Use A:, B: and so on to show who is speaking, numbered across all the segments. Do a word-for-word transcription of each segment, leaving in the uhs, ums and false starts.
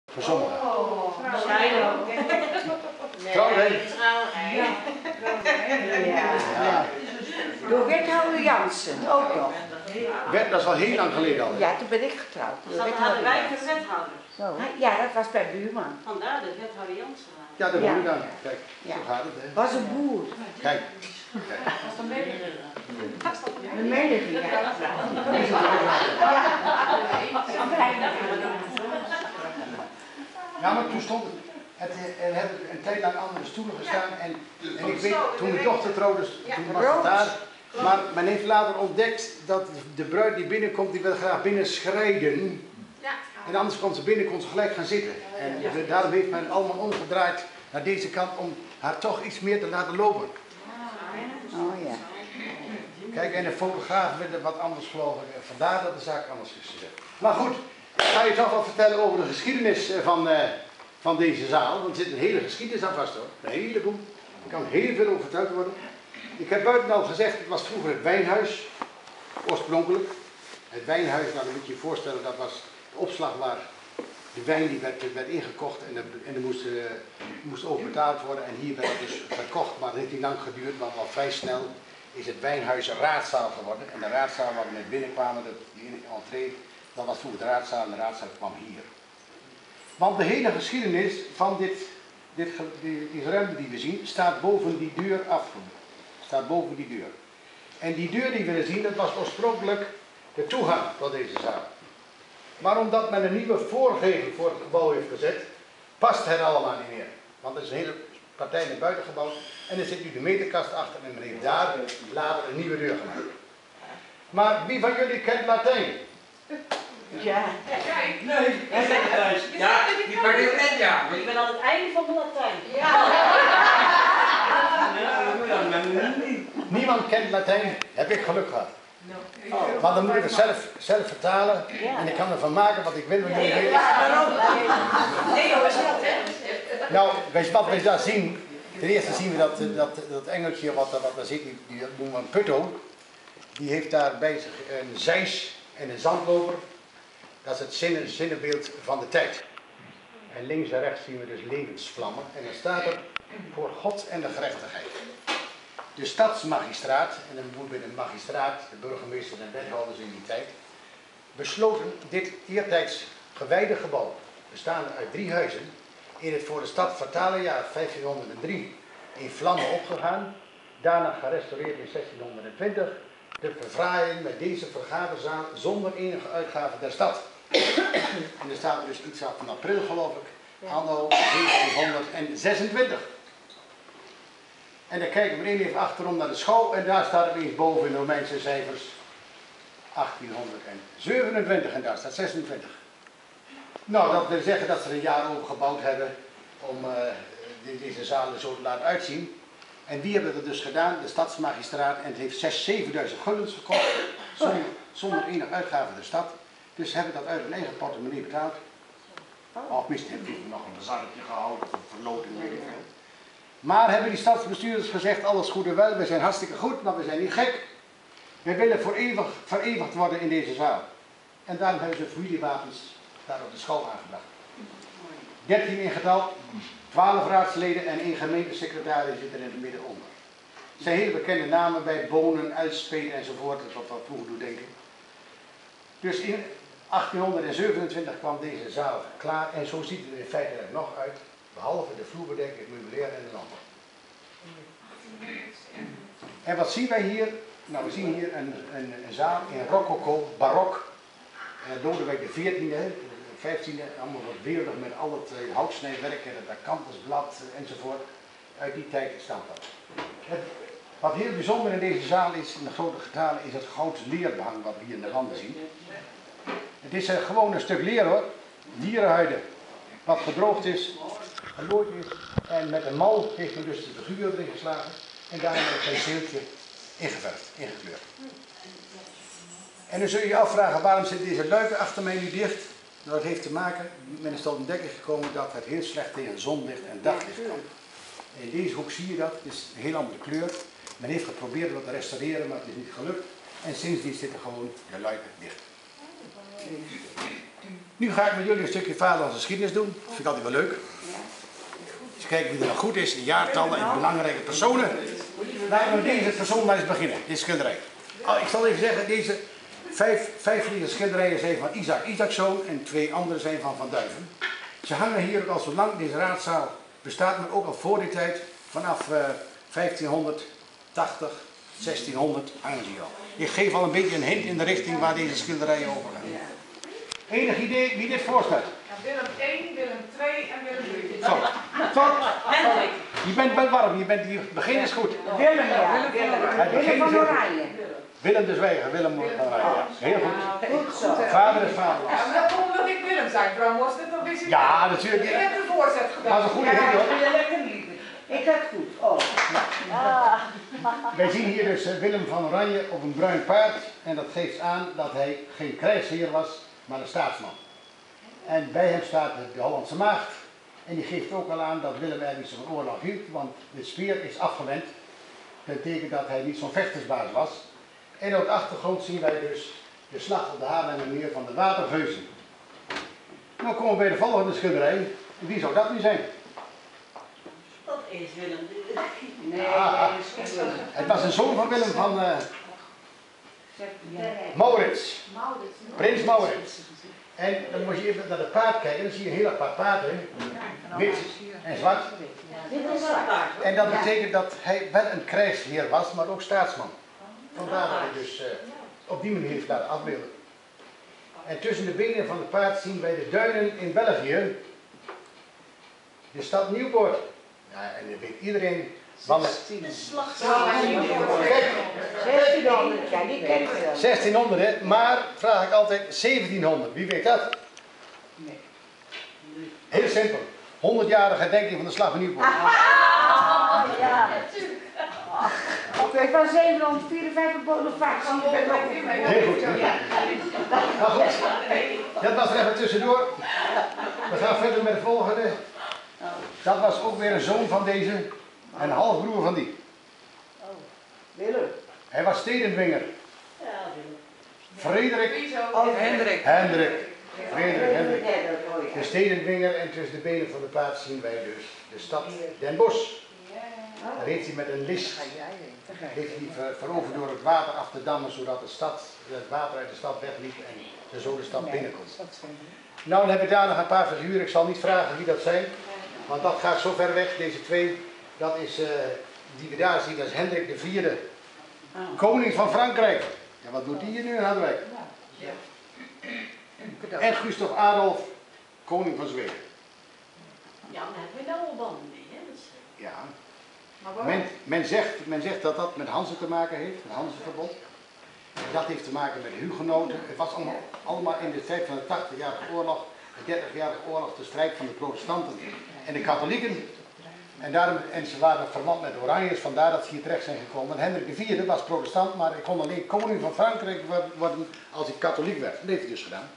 A: Voor sommigen.
B: Oh, zij ook.
A: Trouw, hè?
B: Ja. Ja. Door wethouder Jansen, ook nog.
A: Wet, dat is al heel lang geleden al.
B: Ja, toen ben ik getrouwd.
C: Dat hadden wij de wethouder.
B: Zo. Ja, dat was bij buurman.
C: Vandaar de wethouder Jansen.
A: Ja, dat
B: Ja.
A: moet je dan. Kijk,
B: Ja.
A: zo gaat het, hè.
B: Was een boer.
A: Kijk.
C: Dat is een medelijden.
B: Een menigte, ja.
A: Ja, maar toen stond het. het er hebben een tijd lang andere stoelen gestaan. En, en ik weet, toen mijn dochter trouwde, toen was het daar. Maar men heeft later ontdekt dat de bruid die binnenkomt, die wil graag binnen schrijden. En anders kon ze binnen, kon ze gelijk gaan zitten. En daarom heeft men allemaal omgedraaid naar deze kant om haar toch iets meer te laten lopen.
B: Oh ja.
A: Kijk, en de fotograaf wilde wat anders geloven. Vandaar dat de zaak anders is gezet. Maar goed, ik ga je toch wat vertellen over de geschiedenis van, uh, van deze zaal. Want er zit een hele geschiedenis aan vast hoor. Een heleboel. Er kan heel veel over verteld worden. Ik heb buiten al gezegd, het was vroeger het wijnhuis. Oorspronkelijk. Het wijnhuis, nou dan moet je je voorstellen, dat was de opslag waar de wijn die werd, werd ingekocht en er, en er moest, uh, moest over betaald worden. En hier werd het dus verkocht, maar dat heeft niet lang geduurd, maar al vrij snel is het wijnhuis een raadzaal geworden. En de raadzaal waar we net binnenkwamen, de, die entree, dat was vroeger de raadzaal en de raadzaal kwam hier. Want de hele geschiedenis van dit, dit, die, die ruimte die we zien, staat boven die deur afgebeeld. Staat boven die deur. En die deur die we zien, dat was oorspronkelijk de toegang tot deze zaal. Maar omdat men een nieuwe voorgevel voor het gebouw heeft gezet, past het allemaal niet meer. Want er is een hele partij naar buiten gebouwd en er zit nu de meterkast achter en men heeft daar later een nieuwe deur gemaakt. Maar wie van jullie kent Latijn?
B: Ja.
D: Nee, jij zit er thuis. Ja, die pak ik net, ja.
C: Ik ben aan het einde van de Latijn.
A: Niemand kent Latijn, heb ik geluk gehad. Oh, maar dan moet ik het zelf, zelf vertalen en ik kan ervan maken wat ik wil. Wat jullie weten. Nou, wat wij daar zien, ten eerste zien we dat, dat, dat engeltje wat, wat daar zit, die, die noemen we een putto. Die heeft daar bij zich een zeis en een zandloper. Dat is het zinnen, zinnenbeeld van de tijd. En links en rechts zien we dus levensvlammen. En dan staat er voor God en de gerechtigheid. De stadsmagistraat, en dan moet bij de magistraat, de burgemeester en wethouders in die tijd, besloten dit eertijds gewijde gebouw, bestaande uit drie huizen, in het voor de stad fatale jaar vijftienhonderddrie in vlammen opgegaan, daarna gerestaureerd in zestienhonderdtwintig, te verfraaien met deze vergaderzaal zonder enige uitgave der stad. En er staat dus iets af van april geloof ik, anno zeventienhonderdzesentwintig. En dan kijken we even achterom naar de schouw en daar staat er eens boven in de Romeinse cijfers achttienhonderdzevenentwintig en daar staat zesentwintig. Nou, dat wil zeggen dat ze er een jaar over gebouwd hebben om uh, deze zalen zo te laten uitzien. En wie hebben dat dus gedaan? De stadsmagistraat, en het heeft zes, zevenduizend guldens gekost, zonder, zonder enige uitgave der stad. Dus ze hebben dat uit hun eigen portemonnee betaald. Of misschien hebben ze nog een bazarretje gehouden of een verloting, weet ik veel. Maar hebben die stadsbestuurders gezegd, alles goed en wel, we zijn hartstikke goed, maar we zijn niet gek. We willen voor eeuwig vereeuwigd worden in deze zaal. En daarom hebben ze familiewapens daar op de schouw aangebracht. dertien in getal, twaalf raadsleden en één gemeentesecretaris zit er in het midden onder. Het zijn hele bekende namen bij Bonen, Uitspeet enzovoort, dat is wat wat vroeger doet denken. Dus in achttienhonderdzevenentwintig kwam deze zaal klaar en zo ziet het er in feite er nog uit. Behalve de vloerbedekking, het meubilair en de lampen. En wat zien wij hier? Nou, we zien hier een, een, een zaal in rococo, barok. Uh, Lodewijk de veertiende, vijftiende, allemaal wat weerdig met al het uh, houtsnijwerk en het akanthusblad uh, enzovoort. Uit die tijd stamt dat. Het, wat heel bijzonder in deze zaal is, in de grote getalen, is het goudleerbehang wat we hier in de wanden zien. Het is uh, gewoon een stuk leer hoor, dierenhuiden, wat gedroogd is. Gelooid is en met een mal heeft men dus de figuur erin geslagen en daarna met een penseeltje ingeverfd, ingekleurd. En dan zul je je afvragen waarom zitten deze luiken achter mij nu dicht? Nou, dat heeft te maken, men is tot ontdekking gekomen dat het heel slecht tegen zonlicht en daglicht kan. In deze hoek zie je dat, het is een heel andere kleur. Men heeft geprobeerd wat te restaureren, maar het is niet gelukt. En sindsdien zitten gewoon de luiken dicht. Nu ga ik met jullie een stukje vaderlandse geschiedenis doen. Dat vind ik altijd wel leuk. Dus kijken wie er nog goed is, de jaartallen en belangrijke personen. Laten we deze persoon maar eens beginnen, deze schilderij. Oh, ik zal even zeggen, deze vijf, vijf van deze schilderijen zijn van Isaac Isaaczoon en twee andere zijn van Van Duiven. Ze hangen hier ook al zo lang deze raadzaal bestaat, maar ook al voor die tijd, vanaf uh, vijftienhonderdtachtig, zestienhonderd hangen ze hier al. Ik geef al een beetje een hint in de richting waar deze schilderijen over gaan. Enig idee wie dit voorstelt?
E: Willem één, Willem twee en Willem drie.
A: Zo, tot.
C: Hendrik.
A: Je bent wel warm, je bent hier, begin is goed.
B: Willem, ja. Willem, Willem van Oranje.
A: Willem de Zwijger, Willem van Oranje. Ja, heel goed.
B: Goed zo.
A: Vader is vader.
E: Ja, maar dat komt omdat ik Willem zei, Bram, was dit nog eens?
A: Ja, natuurlijk.
E: Ik heb de voorzet gedaan.
A: Dat is een goede hint hoor.
B: Ik had het goed. Oh.
A: Wij zien hier dus Willem van Oranje op een bruin paard. En dat geeft aan dat hij geen krijgsheer was, maar een staatsman. En bij hem staat de Hollandse maagd. En die geeft ook al aan dat Willem er niet zo'n oorlog hield, want de speer is afgewend. Dat betekent dat hij niet zo'n vechtersbaas was. En op de achtergrond zien wij dus de slag op de Haarlemmermeer van de Watergeuzen. Nou komen we bij de volgende schilderij. Wie zou dat nu zijn?
C: Dat is Willem.
B: Nee,
A: Ah,
B: nee, dat is geen Willem.
A: Het was een zoon van Willem van uh, Maurits. Prins Maurits. En dan moet je even naar het paard kijken, dan zie je een heel apart paard, hè? Wit en zwart.
B: Dit is zwart.
A: En dat betekent dat hij wel een krijgsheer was, maar ook staatsman. Vandaar dat hij dus uh, op die manier heeft laten afbeelden. En tussen de benen van het paard zien wij de duinen in België. De stad Nieuwpoort. Ja, en dat weet iedereen. Want
C: De slag.
A: kijk,
B: zestienhonderd, ja, die ken ik wel.
A: zestienhonderd hè, maar vraag ik altijd zeventienhonderd. Wie weet dat? Heel simpel. honderdjarige herdenking van de slag van Nieuwpoort.
B: Ah, ja. Oké, het was zevenhonderdvierenvijftig Bonifactie. Ik ben ook
A: Heel goed. Hè? Maar goed, dat was er even tussendoor. We gaan verder met de volgende. Dat was ook weer een zoon van deze. En een halfbroer van die.
B: Willem.
A: Hij was stedenwinger.
C: Ja, Willem.
A: Frederik
B: Oh,
E: Hendrik.
A: Hendrik. Frederik Hendrik.
B: Ja, dat hoor je.
A: De stedenwinger en tussen de benen van de paard zien wij dus de stad Den Bosch. Daar heeft hij met een list heeft hij ver- veroverd door het water af te dammen, zodat de stad, het water uit de stad wegliep en ze zo de stad binnenkomt. Nou, dan heb ik daar nog een paar figuren. Ik zal niet vragen wie dat zijn, want dat gaat zo ver weg. Deze twee, dat is, uh, die we daar zien, dat is Hendrik de Vierde, koning van Frankrijk. Ja, wat doet die hier nu in Harderwijk? En Gustav Adolf, koning van Zweden.
C: Ja, daar hebben we nou al banden mee, hè? Dat is, eh,
A: Ja.
E: Maar waarom?
A: Men, men, zegt, men zegt dat dat met Hanze te maken heeft, het Hanzeverbond. Dat heeft te maken met de hugenoten. Het was allemaal, allemaal in de tijd van de tachtigjarige oorlog, de dertigjarige oorlog, de strijd van de protestanten en de katholieken. En, daarom, en ze waren verwant met de Oranjes, vandaar dat ze hier terecht zijn gekomen. En Hendrik de Vierde was protestant, maar hij kon alleen koning van Frankrijk worden als hij katholiek werd. Dat heeft hij dus gedaan.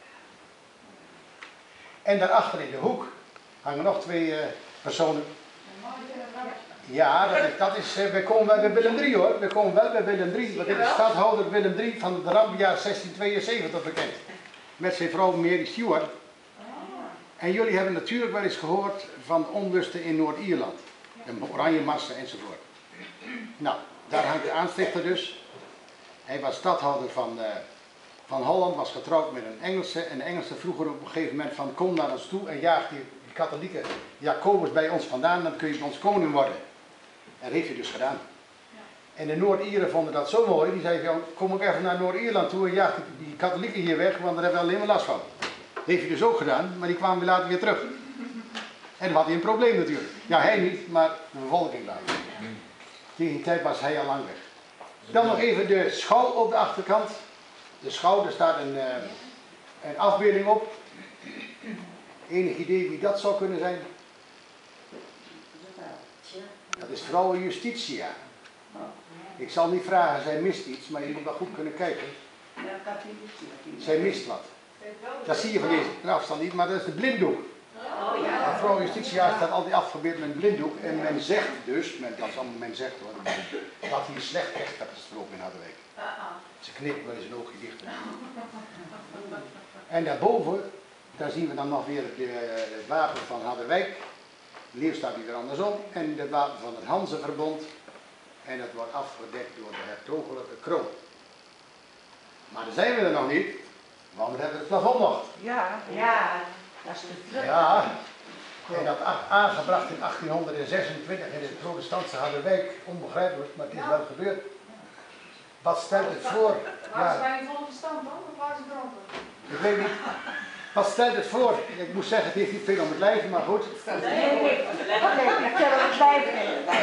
A: En daarachter in de hoek hangen nog twee uh, personen. Ja, dat is, dat is, uh, we komen wel bij Willem drie hoor. We komen wel bij Willem drie, want dit is stadhouder Willem drie van het rampjaar zestien tweeënzeventig bekend. Met zijn vrouw Mary Stuart. En jullie hebben natuurlijk wel eens gehoord van onlusten in Noord-Ierland. De oranje marsen enzovoort. Nou, daar hangt de aanstichter dus. Hij was stadhouder van, uh, van Holland, was getrouwd met een Engelse. En de Engelsen vroegen op een gegeven moment van kom naar ons toe en jaag die, die katholieke Jacobus bij ons vandaan, dan kun je bij ons koning worden. En dat heeft hij dus gedaan. En de Noord-Ieren vonden dat zo mooi, die zeiden van, kom ook even naar Noord-Ierland toe en jaag die, die katholieken hier weg, want daar hebben we alleen maar last van. Dat heeft hij dus ook gedaan, maar die kwamen weer later weer terug. En dan had hij een probleem natuurlijk. Ja, hij niet, maar de bevolking later. Tegen die tijd was hij al lang weg. Dan nog even de schouw op de achterkant. De schouw, daar staat een, uh, een afbeelding op. Enig idee wie dat zou kunnen zijn? Dat is vrouwen Justitia. Ik zal niet vragen, zij mist iets, maar je moet wel goed kunnen kijken. Zij mist wat. Dat zie je van deze afstand niet, maar dat is de blinddoek.
C: Oh ja.
A: Maar vrouw Justitia staat altijd afgebeeld met een blinddoek. En men zegt dus, men, dat is allemaal men zegt hoor, dat hier slecht recht werd gesproken in Harderwijk. Ze knippen wel eens een oogje dicht. En daarboven Daar zien we dan nog weer het, uh, het wapen van Harderwijk. De leeuw staat hier weer andersom. En het wapen van het Hanzeverbond. En dat wordt afgedekt door de hertogelijke kroon. Maar dan zijn we er nog niet, want we hebben het plafond nog.
B: Ja, ja, dat is te druk.
A: Ja, en dat a- aangebracht in achttienhonderdzesentwintig in het protestantse Harderwijk. Onbegrijpelijk, maar het is wel gebeurd. Wat stelt het voor?
E: Waren ze
A: Ja,
E: bij een volle verstand dan? Of waren ze dronken?
A: ik weet niet. Wat stelt het voor? Ik moet zeggen, het heeft niet veel om het lijf, maar goed.
B: Nee, nee, nee, ik tel het blijven.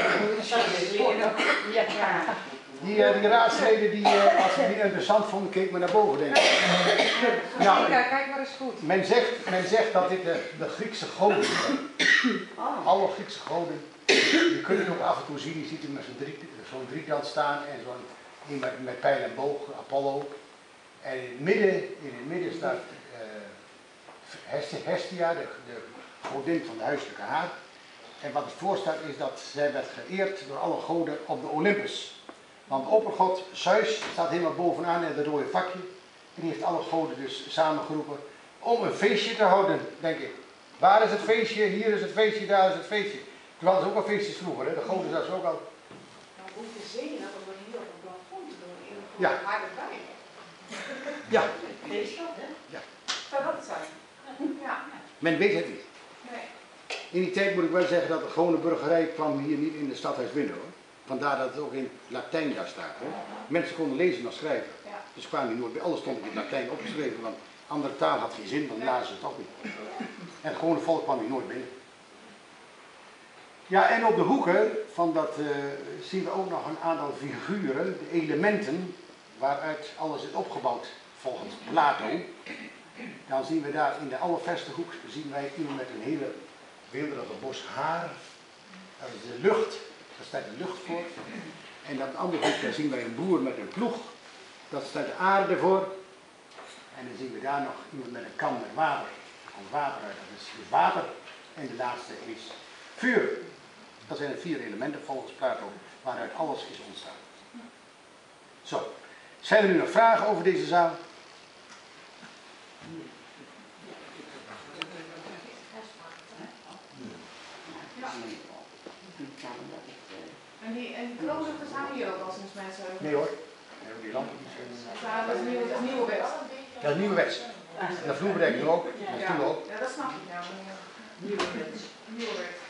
B: Ja.
A: Die, uh, die raadsleden, die, uh, als ze het niet interessant vonden, keek maar naar boven, denk ik. Nou,
E: Kijk, kijk maar eens goed.
A: men zegt, men zegt dat dit de, de Griekse goden zijn. Alle Griekse goden. Je kunt het ook af en toe zien, je ziet hem met zo'n drie, zo'n driekant staan en zo'n een met, met pijl en boog, Apollo. En in het midden, in het midden staat uh, Hestia, de, de godin van de huiselijke haat. En wat het voorstelt is dat zij werd geëerd door alle goden op de Olympus. Want de oppergod Zeus staat helemaal bovenaan in het rode vakje. En die heeft alle goden dus samengeroepen om een feestje te houden, denk ik. Waar is het feestje? Hier is het feestje, daar is het feestje. Toen hadden ze ook al feestjes vroeger, hè? De goden zaten ze ook al.
E: Nou, hoe te zien dat we hier op het plafond doen in een
A: Ja.
E: harde bij.
A: Ja,
C: Deze kant, hè?
E: Zou dat het zijn? Ja.
A: men weet het niet.
E: Nee.
A: In die tijd moet ik wel zeggen dat de gewone burgerij kwam hier niet in de stadhuis binnen, hoor. Vandaar dat het ook in Latijn daar staat. Hè. Mensen konden lezen en schrijven.
E: Ja.
A: Dus kwamen hier nooit bij. Alles stond in het Latijn opgeschreven, want andere taal had geen zin, want lazen ze het ook niet. En het gewone volk kwam hier nooit binnen. Ja, en op de hoeken van dat uh, zien we ook nog een aantal figuren, de elementen, waaruit alles is opgebouwd volgens Plato. Dan zien we daar in de allerverste hoek zien wij iemand met een hele weelderige bos haar. Dat is de lucht, daar staat de lucht voor. En op de andere hoek daar zien wij een boer met een ploeg, dat staat de aarde voor. En dan zien we daar nog iemand met een kan met water. Er komt water uit, dat is dus water. En de laatste is vuur. Dat zijn de vier elementen volgens Plato waaruit alles is ontstaan. Zo, zijn er nu nog vragen over deze zaal?
E: En die, en die kroonzuchters hangen hier ook al sinds mensen.
A: Nee hoor. Nee, die lampen die zijn...
E: Ja, dat is nieuw, dat is nieuwe wet.
A: Dat is nieuwe wet. En de vloerbedekking ook. En de stoelen ook.
E: Ja, dat snap ik. Ja, maar,
C: Nieuwe wet.
E: nieuwe wet.